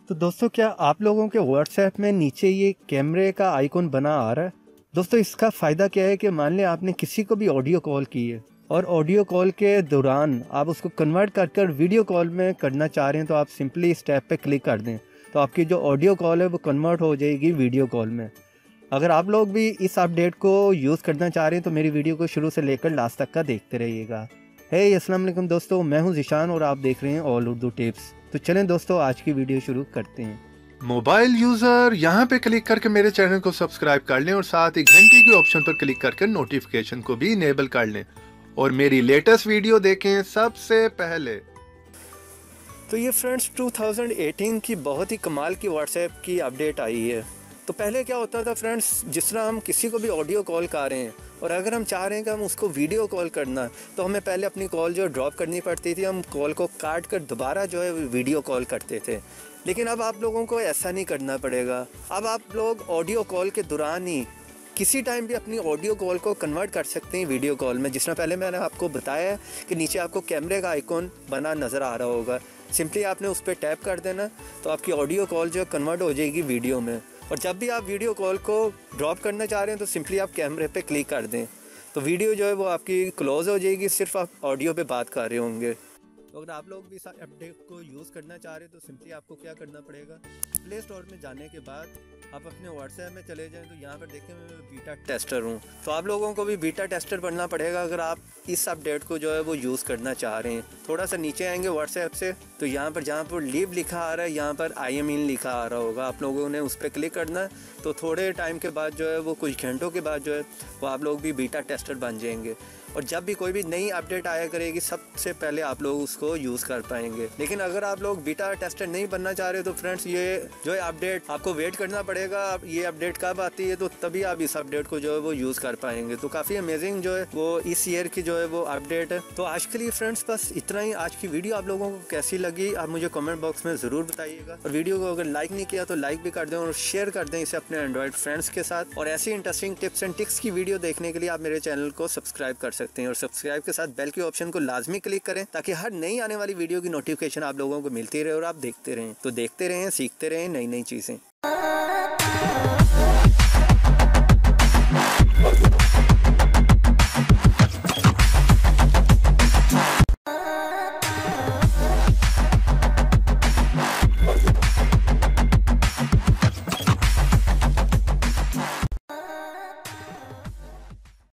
तो दोस्तों, क्या आप लोगों के व्हाट्सएप में नीचे ये कैमरे का आइकॉन बना आ रहा है? दोस्तों, इसका फ़ायदा क्या है कि मान लें आपने किसी को भी ऑडियो कॉल की है और ऑडियो कॉल के दौरान आप उसको कन्वर्ट कर वीडियो कॉल में करना चाह रहे हैं, तो आप सिंपली इस टैब पे क्लिक कर दें तो आपकी जो ऑडियो कॉल है वो कन्वर्ट हो जाएगी वीडियो कॉल में। अगर आप लोग भी इस अपडेट को यूज़ करना चाह रहे हैं तो मेरी वीडियो को शुरू से लेकर लास्ट तक का देखते रहिएगा। हे अस्सलाम वालेकुम दोस्तों, मैं हूं ज़ीशान और आप देख रहे हैं ऑल उर्दू टिप्स। तो चलें दोस्तों, आज की वीडियो शुरू करते हैं। मोबाइल यूजर यहाँ पे क्लिक करके मेरे चैनल को सब्सक्राइब कर लें और साथ ही घंटी के ऑप्शन पर क्लिक करके नोटिफिकेशन को भी इनेबल कर लें और मेरी लेटेस्ट वीडियो देखें सबसे पहले। तो ये फ्रेंड्स 2018 की बहुत ही कमाल की व्हाट्सएप की अपडेट आई है। तो पहले क्या होता था फ्रेंड्स, जिस तरह हम किसी को भी ऑडियो कॉल कर रहे हैं और अगर हम चाह रहे हैं कि हम उसको वीडियो कॉल करना, तो हमें पहले अपनी कॉल जो ड्रॉप करनी पड़ती थी, हम कॉल को काट कर दोबारा जो है वीडियो कॉल करते थे। लेकिन अब आप लोगों को ऐसा नहीं करना पड़ेगा। अब आप लोग ऑडियो कॉल के दौरान ही किसी टाइम भी अपनी ऑडियो कॉल को कन्वर्ट कर सकते हैं वीडियो कॉल में। जिस तरह पहले मैंने आपको बताया है कि नीचे आपको कैमरे का आइकॉन बना नज़र आ रहा होगा, सिंपली आपने उस पर टैप कर देना तो आपकी ऑडियो कॉल जो कन्वर्ट हो जाएगी वीडियो में। और जब भी आप वीडियो कॉल को ड्रॉप करना चाह रहे हैं तो सिंपली आप कैमरे पे क्लिक कर दें तो वीडियो जो है वो आपकी क्लोज़ हो जाएगी, सिर्फ आप ऑडियो पे बात कर रहे होंगे। तो अगर आप लोग भी इस अपडेट को यूज़ करना चाह रहे हैं तो सिंपली आपको क्या करना पड़ेगा, प्ले स्टोर में जाने के बाद आप अपने व्हाट्सएप में चले जाएं तो यहाँ पर देखें मैं बीटा टेस्टर हूँ। तो आप लोगों को भी बीटा टेस्टर बनना पड़ेगा अगर आप इस अपडेट को जो है वो यूज़ करना चाह रहे हैं। थोड़ा सा नीचे आएंगे व्हाट्सएप से तो यहाँ पर जहाँ पर लीव लिखा आ रहा है, यहाँ पर आई एम इन लिखा आ रहा होगा, आप लोगों ने उस पर क्लिक करना है। तो थोड़े टाइम के बाद जो है वो कुछ घंटों के बाद जो है वो आप लोग भी बीटा टेस्टर बन जाएंगे और जब भी कोई भी नई अपडेट आया करेगी सबसे पहले आप लोग उसको यूज़ कर पाएंगे। लेकिन अगर आप लोग बीटा टेस्टर नहीं बनना चाह रहे तो फ्रेंड्स ये जो है अपडेट आपको वेट करना पड़ेगा। ये अपडेट कब आती है तो तभी आप इस अपडेट को जो है वो यूज़ कर पाएंगे। तो काफ़ी अमेजिंग जो है वो इस ईयर की जो है वो अपडेट है। तो आज के लिए फ्रेंड्स बस इतना ही। आज की वीडियो आप लोगों को कैसी लगी आप मुझे कमेंट बॉक्स में ज़रूर बताइएगा और वीडियो को अगर लाइक नहीं किया तो लाइक भी कर दें और शेयर कर दें इसे अपने एंड्रॉइड फ्रेंड्स के साथ। और ऐसी इंटरेस्टिंग टिप्स एंड टिक्स की वीडियो देखने के लिए आप मेरे चैनल को सब्सक्राइब कर सकते हैं और सब्सक्राइब के साथ बेल के ऑप्शन को लाजमी क्लिक करें ताकि हर नई आने वाली वीडियो की नोटिफिकेशन आप लोगों को मिलती रहे और आप देखते रहें। तो देखते रहें, सीखते रहें नई नई चीज़ें।